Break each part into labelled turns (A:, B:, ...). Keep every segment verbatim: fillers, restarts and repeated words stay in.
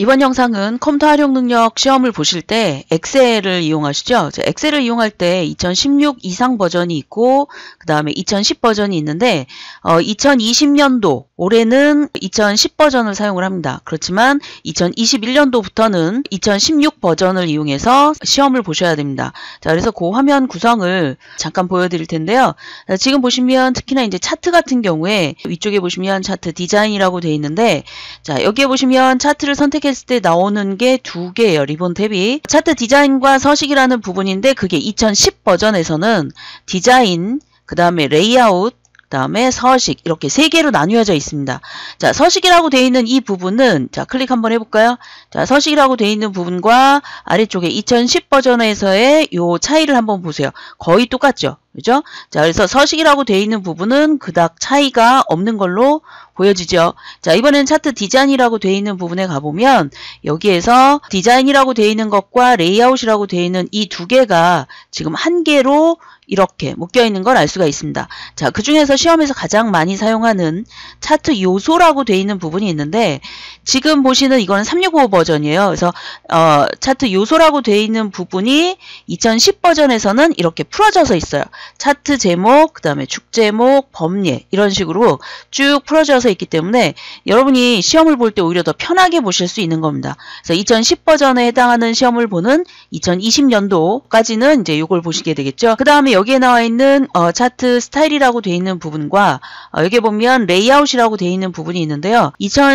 A: 이번 영상은 컴퓨터 활용 능력 시험을 보실 때 엑셀을 이용하시죠. 엑셀을 이용할 때 이천십육 이상 버전이 있고 그 다음에 이천십 버전이 있는데 어, 이천이십 년도 올해는 이천십 버전을 사용을 합니다. 그렇지만 이천이십일 년도부터는 이천십육 버전을 이용해서 시험을 보셔야 됩니다. 자, 그래서 그 화면 구성을 잠깐 보여드릴 텐데요. 자, 지금 보시면 특히나 이제 차트 같은 경우에 위쪽에 보시면 차트 디자인이라고 되어 있는데, 자, 여기에 보시면 차트를 선택했을 때 나오는 게 두 개예요. 리본 탭이. 차트 디자인과 서식이라는 부분인데 그게 이천십 버전에서는 디자인, 그 다음에 레이아웃, 그 다음에 서식 이렇게 세 개로 나뉘어져 있습니다. 자, 서식이라고 되어 있는 이 부분은 자 클릭 한번 해볼까요? 자, 서식이라고 되어 있는 부분과 아래쪽에 이천십 버전에서의 요 차이를 한번 보세요. 거의 똑같죠? 그죠? 자, 그래서 서식이라고 되어 있는 부분은 그닥 차이가 없는 걸로 보여지죠. 자, 이번엔 차트 디자인이라고 되어 있는 부분에 가보면 여기에서 디자인이라고 되어 있는 것과 레이아웃이라고 되어 있는 이 두 개가 지금 한 개로 이렇게 묶여 있는 걸 알 수가 있습니다. 자, 그 중에서 시험에서 가장 많이 사용하는 차트 요소라고 되어 있는 부분이 있는데 지금 보시는 이거는 삼백육십오 버전이에요. 그래서 어, 차트 요소라고 되어 있는 부분이 이천십 버전에서는 이렇게 풀어져서 있어요. 차트 제목, 그 다음에 축 제목, 범례 이런 식으로 쭉 풀어져서 있기 때문에 여러분이 시험을 볼 때 오히려 더 편하게 보실 수 있는 겁니다. 그래서 이천십 버전에 해당하는 시험을 보는 이천이십 년도까지는 이제 이걸 보시게 되겠죠. 그 다음에 여기에 나와 있는 어, 차트 스타일이라고 되어 있는 부분과 어, 여기에 보면 레이아웃이라고 되어 있는 부분이 있는데요.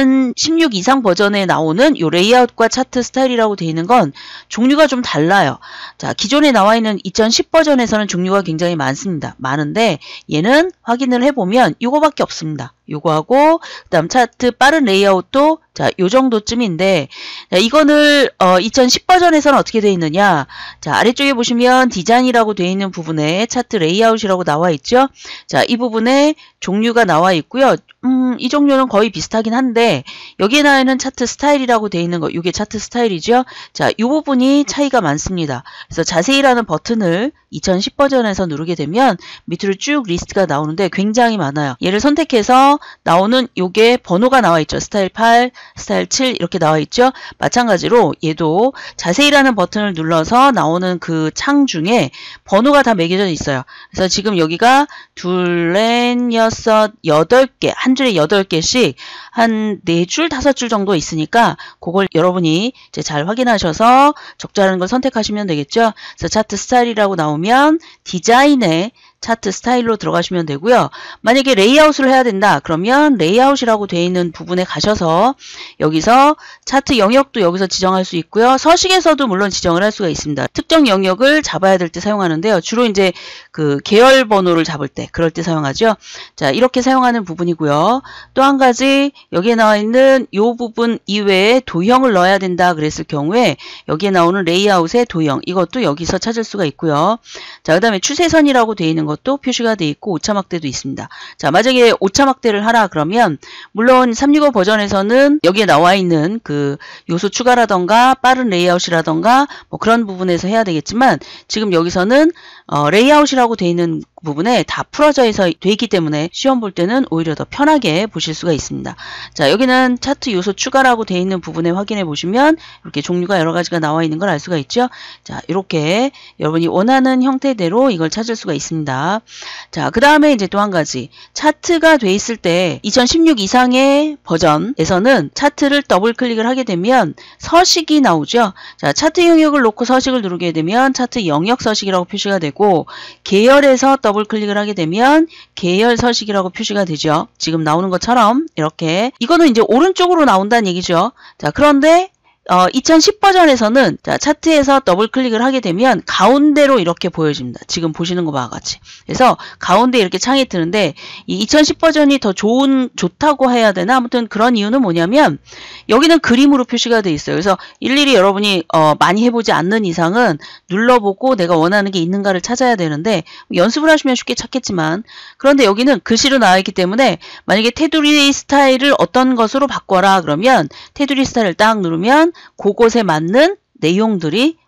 A: 이천십육 이상 버전에 나오는 이 레이아웃과 차트 스타일이라고 되어 있는 건 종류가 좀 달라요. 자, 기존에 나와 있는 이천십 버전에서는 종류가 굉장히 많습니다. 많은데 얘는 확인을 해보면 이거밖에 없습니다. 요거하고 그 다음 차트 빠른 레이아웃도 자, 요 정도쯤인데 자, 이거를 어, 이천십 버전에서는 어떻게 되어 있느냐. 자, 아래쪽에 보시면 디자인이라고 되어 있는 부분에 차트 레이아웃이라고 나와 있죠. 자, 이 부분에 종류가 나와 있고요. 음, 이 종류는 거의 비슷하긴 한데 여기에 나와 있는 차트 스타일이라고 되어 있는 거, 이게 차트 스타일이죠. 자, 이 부분이 차이가 많습니다. 그래서 자세히라는 버튼을 이천십 버전에서 누르게 되면 밑으로 쭉 리스트가 나오는데 굉장히 많아요. 얘를 선택해서 나오는 요게 번호가 나와 있죠. 스타일 팔, 스타일 칠 이렇게 나와 있죠. 마찬가지로 얘도 자세히라는 버튼을 눌러서 나오는 그 창 중에 번호가 다 매겨져 있어요. 그래서 지금 여기가 둘, 넷, 여섯, 여덟 개, 한 줄에 여덟 개씩 한 네 줄, 다섯 줄 정도 있으니까 그걸 여러분이 이제 잘 확인하셔서 적절한 걸 선택하시면 되겠죠. 그래서 차트 스타일이라고 나오면 디자인에 차트 스타일로 들어가시면 되고요. 만약에 레이아웃을 해야 된다 그러면 레이아웃이라고 되어 있는 부분에 가셔서 여기서 차트 영역도 여기서 지정할 수 있고요. 서식에서도 물론 지정을 할 수가 있습니다. 특정 영역을 잡아야 될 때 사용하는데요. 주로 이제 그 계열 번호를 잡을 때 그럴 때 사용하죠. 자, 이렇게 사용하는 부분이고요. 또 한 가지 여기에 나와 있는 이 부분 이외에 도형을 넣어야 된다 그랬을 경우에 여기에 나오는 레이아웃의 도형 이것도 여기서 찾을 수가 있고요. 자, 그 다음에 추세선이라고 되어 있는 것도 표시가 되어 있고 오차막대도 있습니다. 자, 만약에 오차막대를 하라 그러면 물론 삼백육십오 버전에서는 여기에 나와 있는 그 요소 추가라던가 빠른 레이아웃이라던가 뭐 그런 부분에서 해야 되겠지만 지금 여기서는 어, 레이아웃이라고 되어 있는 부분에 다 풀어져 있어 돼 있기 때문에 시험 볼 때는 오히려 더 편하게 보실 수가 있습니다. 자, 여기는 차트 요소 추가라고 되어 있는 부분에 확인해 보시면 이렇게 종류가 여러 가지가 나와 있는 걸 알 수가 있죠. 자, 이렇게 여러분이 원하는 형태대로 이걸 찾을 수가 있습니다. 자, 그 다음에 이제 또 한 가지 차트가 돼 있을 때 이천십육 이상의 버전에서는 차트를 더블 클릭을 하게 되면 서식이 나오죠. 자, 차트 영역을 놓고 서식을 누르게 되면 차트 영역 서식이라고 표시가 되고 계열에서 더블 더블 클릭을 하게 되면 계열 서식이라고 표시가 되죠. 지금 나오는 것처럼 이렇게 이거는 이제 오른쪽으로 나온다는 얘기죠. 자, 그런데 어, 이천십 버전에서는 자, 차트에서 더블 클릭을 하게 되면 가운데로 이렇게 보여집니다. 지금 보시는 것과 같이. 그래서 가운데 이렇게 창이 뜨는데 이 이천십 버전이 더 좋은 좋다고 해야 되나? 아무튼 그런 이유는 뭐냐면 여기는 그림으로 표시가 돼 있어요. 그래서 일일이 여러분이 어, 많이 해보지 않는 이상은 눌러보고 내가 원하는 게 있는가를 찾아야 되는데 연습을 하시면 쉽게 찾겠지만 그런데 여기는 글씨로 나와 있기 때문에 만약에 테두리 스타일을 어떤 것으로 바꿔라 그러면 테두리 스타일을 딱 누르면 그곳에 맞는 내용들이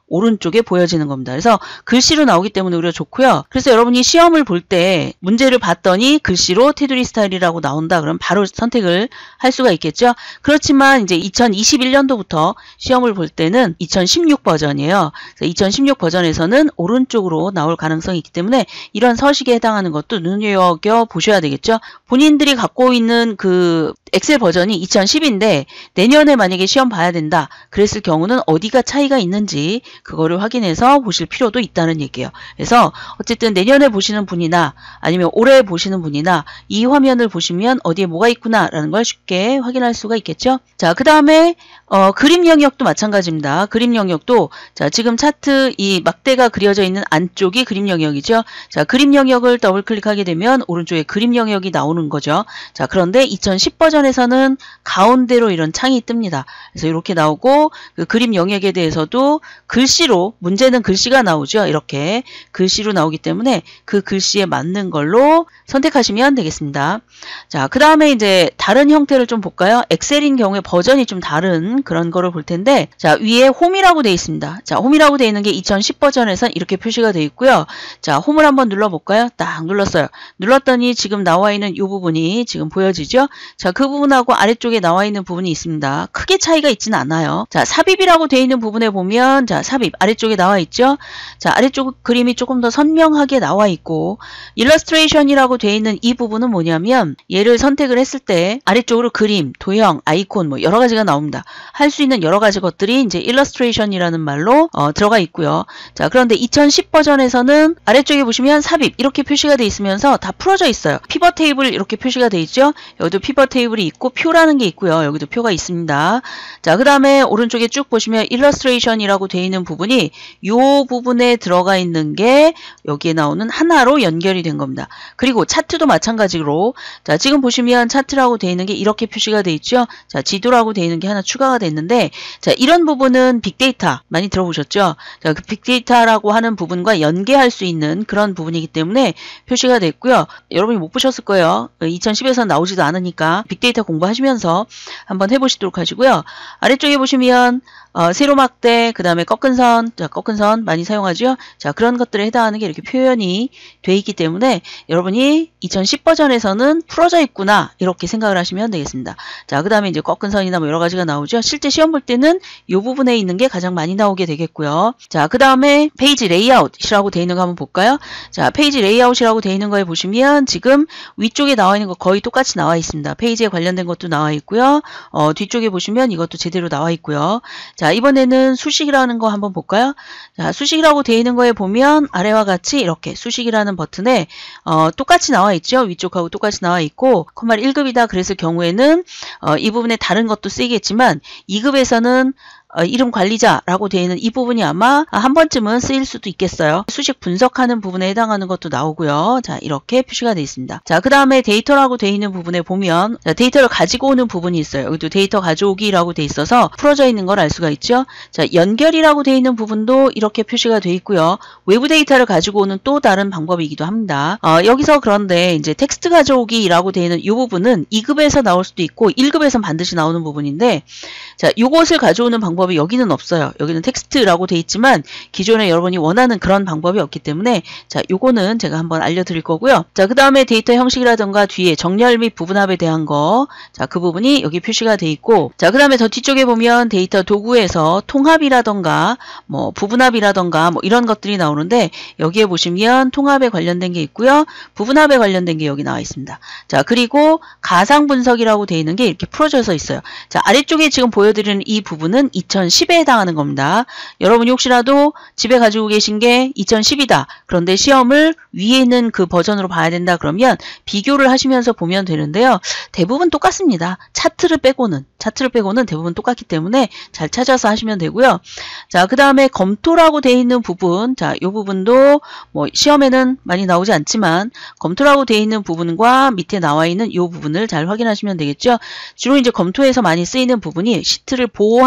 A: 오른쪽에 보여지는 겁니다. 그래서 글씨로 나오기 때문에 우리가 좋고요. 그래서 여러분이 시험을 볼 때 문제를 봤더니 글씨로 테두리 스타일이라고 나온다. 그럼 바로 선택을 할 수가 있겠죠. 그렇지만 이제 이천이십일 년도부터 시험을 볼 때는 이천십육 버전이에요. 그래서 이천십육 버전에서는 오른쪽으로 나올 가능성이 있기 때문에 이런 서식에 해당하는 것도 눈여겨 보셔야 되겠죠. 본인들이 갖고 있는 그 엑셀 버전이 이천십인데 내년에 만약에 시험 봐야 된다. 그랬을 경우는 어디가 차이가 있는지 그거를 확인해서 보실 필요도 있다는 얘기예요. 그래서 어쨌든 내년에 보시는 분이나 아니면 올해 보시는 분이나 이 화면을 보시면 어디에 뭐가 있구나 라는 걸 쉽게 확인할 수가 있겠죠. 자, 그 다음에 어, 그림 영역도 마찬가지입니다. 그림 영역도 자, 지금 차트 이 막대가 그려져 있는 안쪽이 그림 영역이죠. 자, 그림 영역을 더블 클릭하게 되면 오른쪽에 그림 영역이 나오는 거죠. 자, 그런데 이천십 버전에서는 가운데로 이런 창이 뜹니다. 그래서 이렇게 나오고 그 그림 영역에 대해서도 글씨로 문제는 글씨가 나오죠. 이렇게 글씨로 나오기 때문에 그 글씨에 맞는 걸로 선택하시면 되겠습니다. 자, 그 다음에 이제 다른 형태를 좀 볼까요? 엑셀인 경우에 버전이 좀 다른 그런 거를 볼 텐데, 자, 위에 홈이라고 되어 있습니다. 자, 홈이라고 되어 있는 게 이천십 버전에선 이렇게 표시가 되어 있고요. 자, 홈을 한번 눌러볼까요? 딱 눌렀어요. 눌렀더니 지금 나와 있는 이 부분이 지금 보여지죠? 자, 그 부분하고 아래쪽에 나와 있는 부분이 있습니다. 크게 차이가 있지는 않아요. 자, 삽입이라고 되어 있는 부분에 보면, 자, 삽입 아래쪽에 나와 있죠? 자, 아래쪽 그림이 조금 더 선명하게 나와 있고, 일러스트레이션이라고 되어 있는 이 부분은 뭐냐면, 얘를 선택을 했을 때 아래쪽으로 그림, 도형, 아이콘 뭐 여러 가지가 나옵니다. 할 수 있는 여러 가지 것들이 이제 일러스트레이션이라는 말로 어, 들어가 있고요. 자, 그런데 이천십 버전에서는 아래쪽에 보시면 삽입 이렇게 표시가 돼 있으면서 다 풀어져 있어요. 피벗 테이블 이렇게 표시가 돼 있죠. 여기도 피벗 테이블이 있고 표라는 게 있고요. 여기도 표가 있습니다. 자, 그 다음에 오른쪽에 쭉 보시면 일러스트레이션이라고 되어 있는 부분이 이 부분에 들어가 있는 게 여기에 나오는 하나로 연결이 된 겁니다. 그리고 차트도 마찬가지로, 자, 지금 보시면 차트라고 되어 있는 게 이렇게 표시가 돼 있죠. 자, 지도라고 되어 있는 게 하나 추가가 됐는데, 자, 이런 부분은 빅데이터 많이 들어보셨죠? 자, 그 빅데이터라고 하는 부분과 연계할 수 있는 그런 부분이기 때문에 표시가 됐고요. 여러분이 못 보셨을 거예요. 이천십에서는 나오지도 않으니까 빅데이터 공부하시면서 한번 해보시도록 하시고요. 아래쪽에 보시면 어, 세로 막대, 그 다음에 꺾은 선, 자, 꺾은 선 많이 사용하죠? 자, 그런 것들에 해당하는 게 이렇게 표현이 돼 있기 때문에 여러분이 이천십 버전에서는 풀어져 있구나, 이렇게 생각을 하시면 되겠습니다. 자, 그 다음에 이제 꺾은 선이나 뭐 여러 가지가 나오죠? 실제 시험 볼 때는 이 부분에 있는 게 가장 많이 나오게 되겠고요. 자, 그 다음에 페이지 레이아웃이라고 되어 있는 거 한번 볼까요? 자, 페이지 레이아웃이라고 되어 있는 거에 보시면 지금 위쪽에 나와 있는 거 거의 똑같이 나와 있습니다. 페이지에 관련된 것도 나와 있고요. 어, 뒤쪽에 보시면 이것도 제대로 나와 있고요. 자, 자, 이번에는 수식이라는 거 한번 볼까요? 자, 수식이라고 되어 있는 거에 보면 아래와 같이 이렇게 수식이라는 버튼에 어, 똑같이 나와 있죠. 위쪽하고 똑같이 나와 있고, 콤마 일 급이다 그랬을 경우에는 어, 이 부분에 다른 것도 쓰이겠지만 이 급에서는 어, 이름 관리자라고 되어 있는 이 부분이 아마 한 번쯤은 쓰일 수도 있겠어요. 수식 분석하는 부분에 해당하는 것도 나오고요. 자, 이렇게 표시가 되어 있습니다. 자, 그 다음에 데이터라고 되어 있는 부분에 보면, 자, 데이터를 가지고 오는 부분이 있어요. 여기도 데이터 가져오기라고 되어 있어서 풀어져 있는 걸 알 수가 있죠. 자, 연결이라고 되어 있는 부분도 이렇게 표시가 되어 있고요. 외부 데이터를 가지고 오는 또 다른 방법이기도 합니다. 어, 여기서 그런데 이제 텍스트 가져오기라고 되어 있는 이 부분은 이 급에서 나올 수도 있고 일 급에선 반드시 나오는 부분인데, 자, 요것을 가져오는 방법이 여기는 없어요. 여기는 텍스트라고 돼 있지만 기존에 여러분이 원하는 그런 방법이 없기 때문에, 자, 요거는 제가 한번 알려드릴 거고요. 자, 그 다음에 데이터 형식이라든가 뒤에 정렬 및 부분합에 대한 거, 자, 그 부분이 여기 표시가 돼 있고, 자, 그 다음에 더 뒤쪽에 보면 데이터 도구에서 통합이라든가 뭐 부분합이라든가 뭐 이런 것들이 나오는데, 여기에 보시면 통합에 관련된 게 있고요. 부분합에 관련된 게 여기 나와 있습니다. 자, 그리고 가상 분석이라고 돼 있는 게 이렇게 풀어져서 있어요. 자, 아래쪽에 지금 보여드리는 이 부분은 이천십에 해당하는 겁니다. 여러분이 혹시라도 집에 가지고 계신 게 이천십이다. 그런데 시험을 위에 있는 그 버전으로 봐야 된다. 그러면 비교를 하시면서 보면 되는데요. 대부분 똑같습니다. 차트를 빼고는 차트를 빼고는 대부분 똑같기 때문에 잘 찾아서 하시면 되고요. 자, 그 다음에 검토라고 되어 있는 부분, 자, 이 부분도 뭐 시험에는 많이 나오지 않지만 검토라고 되어 있는 부분과 밑에 나와 있는 이 부분을 잘 확인하시면 되겠죠. 주로 이제 검토에서 많이 쓰이는 부분이 시트를 보호하는 거,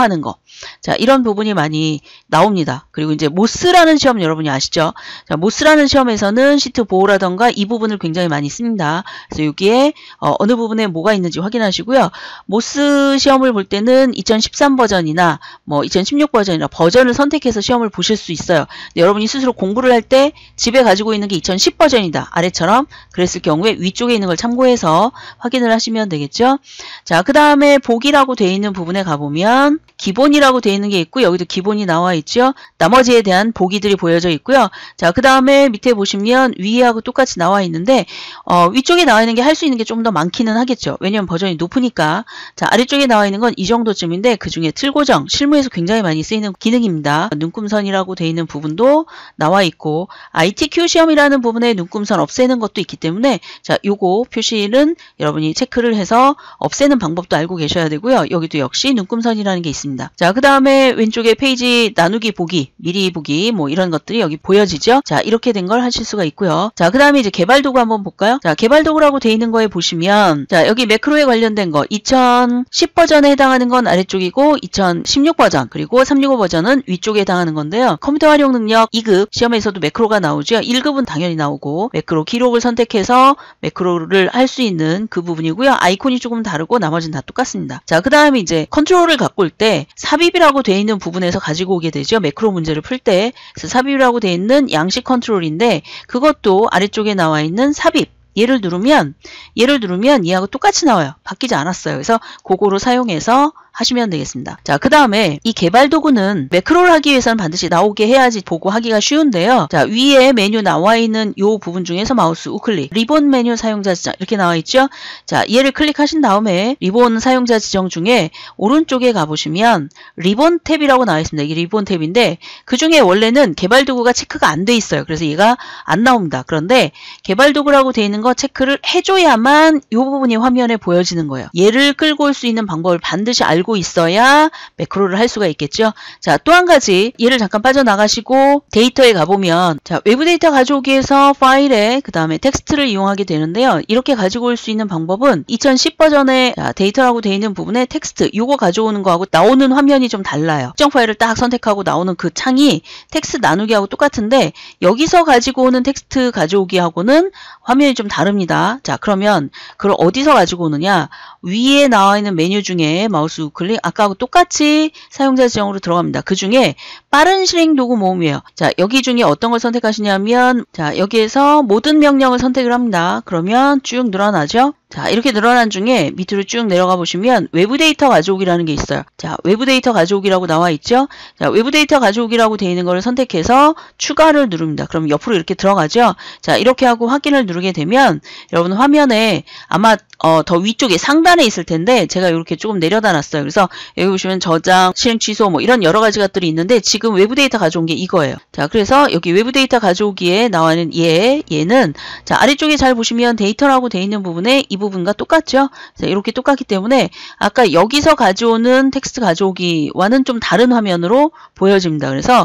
A: 자, 이런 부분이 많이 나옵니다. 그리고 이제 모스라는 시험 여러분이 아시죠? 자, 모스라는 시험에서는 시트 보호라던가 이 부분을 굉장히 많이 씁니다. 그래서 여기에 어, 어느 부분에 뭐가 있는지 확인하시고요. 모스 시험을 볼 때는 이천십삼 버전이나 뭐 이천십육 버전이나 버전을 선택해서 시험을 보실 수 있어요. 근데 여러분이 스스로 공부를 할 때 집에 가지고 있는 게 이천십 버전이다. 아래처럼 그랬을 경우에 위쪽에 있는 걸 참고해서 확인을 하시면 되겠죠. 자, 그 다음에 보기라고 되어 있는 부분에 가보면 기본이라고 되어 있는 게 있고 여기도 기본이 나와 있죠. 나머지에 대한 보기들이 보여져 있고요. 자, 그 다음에 밑에 보시면 위하고 똑같이 나와 있는데 어, 위쪽에 나와 있는 게 할 수 있는 게 좀 더 많기는 하겠죠. 왜냐면 버전이 높으니까. 자, 아래쪽에 나와 있는 건 이 정도쯤인데 그 중에 틀 고정, 실무에서 굉장히 많이 쓰이는 기능입니다. 눈금선이라고 되어 있는 부분도 나와 있고 아이티큐 시험이라는 부분에 눈금선 없애는 것도 있기 때문에 자, 요거 표시는 여러분이 체크를 해서 없애는 방법도 알고 계셔야 되고요. 여기도 역시 눈금선이라는 게 있습니다. 자, 그 다음에 왼쪽에 페이지 나누기 보기, 미리 보기 뭐 이런 것들이 여기 보여지죠. 자, 이렇게 된 걸 하실 수가 있고요. 자, 그 다음에 이제 개발 도구 한번 볼까요? 자, 개발 도구라고 되어 있는 거에 보시면 자, 여기 매크로에 관련된 거 이천십 버전에 해당하는 건 아래쪽이고 이천십육 버전 그리고 삼백육십오 버전은 위쪽에 해당하는 건데요. 컴퓨터 활용 능력 이 급 시험에서도 매크로가 나오죠. 일 급은 당연히 나오고 매크로 기록을 선택해서 매크로를 할 수 있는 그 부분이고요. 아이콘이 조금 다르고 나머지는 다 똑같습니다. 자, 그 다음에 이제 컨트롤을 갖고 올 때 삽입이라고 되어 있는 부분에서 가지고 오게 되죠. 매크로 문제를 풀 때. 그래서 삽입이라고 되어 있는 양식 컨트롤인데 그것도 아래쪽에 나와 있는 삽입. 얘를 누르면 얘를 누르면 얘하고 똑같이 나와요. 바뀌지 않았어요. 그래서 그거로 사용해서 하시면 되겠습니다. 자, 그 다음에 이 개발 도구는 매크로를 하기 위해서는 반드시 나오게 해야지 보고 하기가 쉬운데요. 자, 위에 메뉴 나와 있는 요 부분 중에서 마우스 우클릭, 리본 메뉴 사용자 지정 이렇게 나와 있죠. 자, 얘를 클릭하신 다음에 리본 사용자 지정 중에 오른쪽에 가보시면 리본 탭이라고 나와 있습니다. 이게 리본 탭인데 그 중에 원래는 개발 도구가 체크가 안 돼 있어요. 그래서 얘가 안 나옵니다. 그런데 개발 도구라고 돼 있는 거 체크를 해줘야만 요 부분이 화면에 보여지는 거예요. 얘를 끌고 올 수 있는 방법을 반드시 알고 있어야 매크로를 할 수가 있겠죠. 자, 또 한 가지 얘를 잠깐 빠져나가시고 데이터에 가보면 자, 외부 데이터 가져오기에서 파일에 그 다음에 텍스트를 이용하게 되는데요. 이렇게 가지고 올 수 있는 방법은 이천십 버전의 자, 데이터라고 되어 있는 부분에 텍스트 요거 가져오는 거하고 나오는 화면이 좀 달라요. 특정 파일을 딱 선택하고 나오는 그 창이 텍스트 나누기하고 똑같은데 여기서 가지고 오는 텍스트 가져오기하고는 화면이 좀 다릅니다. 자, 그러면 그걸 어디서 가지고 오느냐? 위에 나와 있는 메뉴 중에 마우스 우클릭 아까하고 똑같이 사용자 지정으로 들어갑니다. 그 중에 빠른 실행 도구 모음이에요. 자, 여기 중에 어떤 걸 선택하시냐면 자, 여기에서 모든 명령을 선택을 합니다. 그러면 쭉 늘어나죠. 자, 이렇게 늘어난 중에 밑으로 쭉 내려가 보시면 외부 데이터 가져오기라는 게 있어요. 자, 외부 데이터 가져오기라고 나와 있죠. 자, 외부 데이터 가져오기라고 되어 있는 거를 선택해서 추가를 누릅니다. 그럼 옆으로 이렇게 들어가죠. 자, 이렇게 하고 확인을 누르게 되면 여러분 화면에 아마 어, 더 위쪽에 상단에 있을 텐데 제가 이렇게 조금 내려다 놨어요. 그래서 여기 보시면 저장, 실행 취소 뭐 이런 여러 가지 것들이 있는데 지금 외부 데이터 가져온 게 이거예요. 자, 그래서 여기 외부 데이터 가져오기에 나와 있는 얘, 얘는 자, 아래쪽에 잘 보시면 데이터라고 되어 있는 부분에 이 부분과 똑같죠. 자, 이렇게 똑같기 때문에 아까 여기서 가져오는 텍스트 가져오기와는 좀 다른 화면으로 보여집니다. 그래서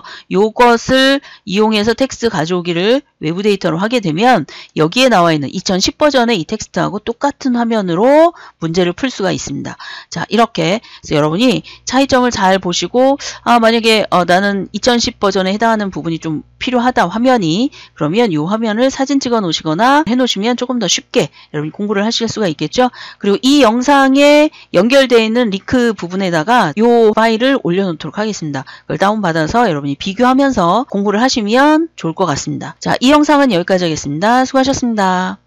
A: 이것을 이용해서 텍스트 가져오기를 외부 데이터로 하게 되면 여기에 나와 있는 이천십 버전의 이 텍스트하고 똑같은 화면으로 문제를 풀 수가 있습니다. 자, 이렇게 그래서 여러분이 차이점을 잘 보시고 아, 만약에 어, 나는 이천십 버전에 해당하는 부분이 좀 필요하다 화면이 그러면 이 화면을 사진 찍어 놓으시거나 해 놓으시면 조금 더 쉽게 여러분이 공부를 하실 수가 있겠죠. 그리고 이 영상에 연결되어 있는 링크 부분에다가 이 파일을 올려놓도록 하겠습니다. 그걸 다운받아서 여러분이 비교하면서 공부를 하시면 좋을 것 같습니다. 자, 이 영상은 여기까지 하겠습니다. 수고하셨습니다.